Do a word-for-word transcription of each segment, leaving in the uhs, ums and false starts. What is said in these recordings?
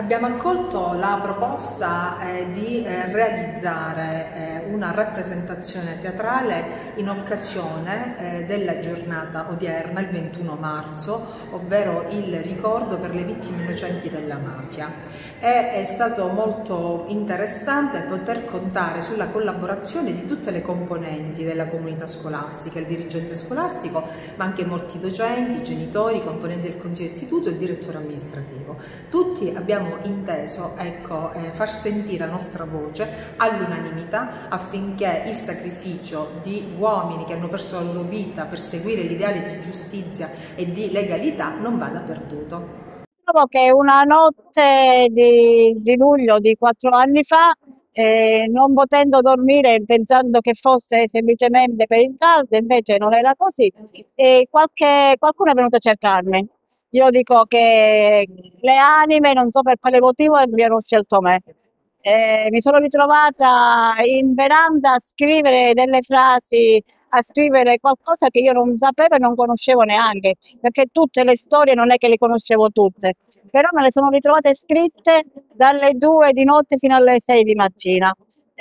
Abbiamo accolto la proposta eh, di eh, realizzare eh, una rappresentazione teatrale in occasione eh, della giornata odierna, il ventuno marzo, ovvero il ricordo per le vittime innocenti della mafia. È, è stato molto interessante poter contare sulla collaborazione di tutte le componenti della comunità scolastica, il dirigente scolastico, ma anche molti docenti, genitori, componenti del consiglio istituto e il direttore amministrativo. Tutti abbiamo inteso ecco, eh, far sentire la nostra voce all'unanimità affinché il sacrificio di uomini che hanno perso la loro vita per seguire l'ideale di giustizia e di legalità non vada perduto. Trovo che una notte di, di luglio di quattro anni fa, eh, non potendo dormire pensando che fosse semplicemente per il caldo, invece non era così, e qualche, qualcuno è venuto a cercarmi. Io dico che le anime, non so per quale motivo, abbiano scelto me. Eh, mi sono ritrovata in veranda a scrivere delle frasi, a scrivere qualcosa che io non sapevo e non conoscevo neanche, perché tutte le storie non è che le conoscevo tutte, però me le sono ritrovate scritte dalle due di notte fino alle sei di mattina.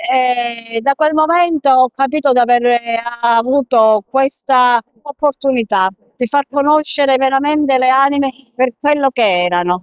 E da quel momento ho capito di aver avuto questa opportunità di far conoscere veramente le anime per quello che erano.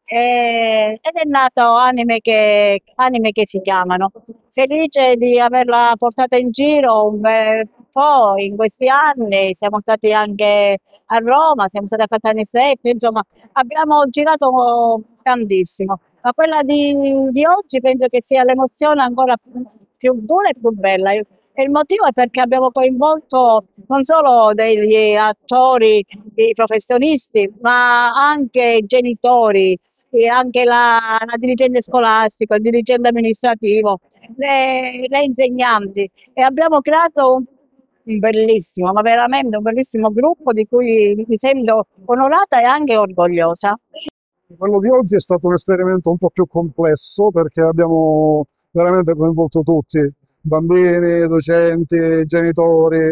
E, ed è nato Anime che, Anime che si chiamano. Felice di averla portata in giro un bel po' in questi anni, siamo stati anche a Roma, siamo stati a Caltanissetta, insomma abbiamo girato tantissimo, ma quella di, di oggi penso che sia l'emozione ancora più, più dura e più bella. E il motivo è perché abbiamo coinvolto non solo degli attori, i professionisti, ma anche i genitori, e anche la, la dirigente scolastico, il dirigente amministrativo, le, le insegnanti, e abbiamo creato un, un bellissimo, ma veramente un bellissimo gruppo di cui mi sento onorata e anche orgogliosa. Quello di oggi è stato un esperimento un po' più complesso perché abbiamo veramente coinvolto tutti, bambini, docenti, genitori,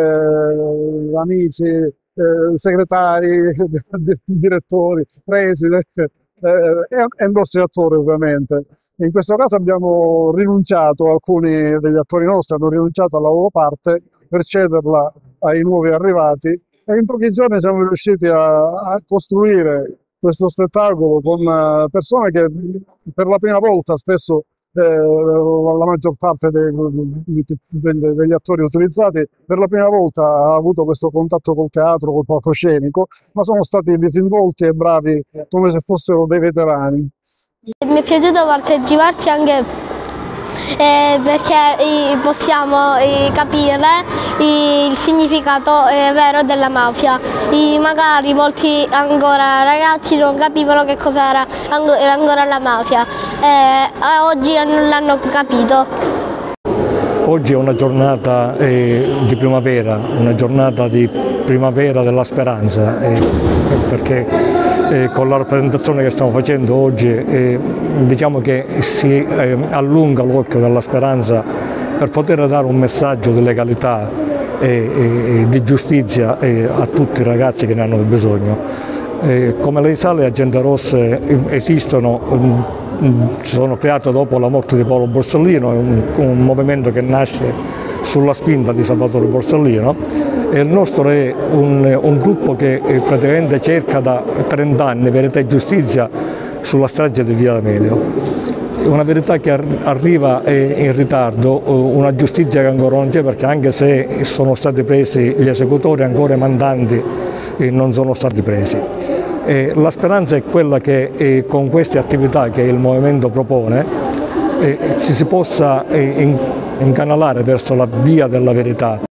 eh, amici, eh, segretari, direttori, presidi eh, e i nostri attori ovviamente. In questo caso abbiamo rinunciato, alcuni degli attori nostri hanno rinunciato alla loro parte per cederla ai nuovi arrivati e in pochi giorni siamo riusciti a, a costruire questo spettacolo con persone che per la prima volta spesso Eh, la maggior parte dei, degli, degli attori utilizzati per la prima volta ha avuto questo contatto col teatro, col palcoscenico, ma sono stati disinvolti e bravi come se fossero dei veterani. Mi è piaciuto parteciparci anche eh, perché eh, possiamo eh, capire eh, il significato eh, vero della mafia. E magari molti ancora ragazzi non capivano che cosa era ancora la mafia, eh, oggi l'hanno capito. Oggi è una giornata eh, di primavera, una giornata di primavera della speranza, eh, perché eh, con la rappresentazione che stiamo facendo oggi eh, diciamo che si eh, allunga l'occhio della speranza per poter dare un messaggio di legalità e, e di giustizia eh, a tutti i ragazzi che ne hanno bisogno. Eh, come lei sa, le Agende Rosse esistono, um, sono create dopo la morte di Paolo Borsellino, è un, un movimento che nasce sulla spinta di Salvatore Borsellino, e il nostro è un, un gruppo che praticamente cerca da trenta anni verità e giustizia sulla strage di Via D'Amelio. Una verità che arriva in ritardo, una giustizia che ancora non c'è, perché anche se sono stati presi gli esecutori, ancora i mandanti non sono stati presi. La speranza è quella che con queste attività che il Movimento propone si possa incanalare verso la via della verità.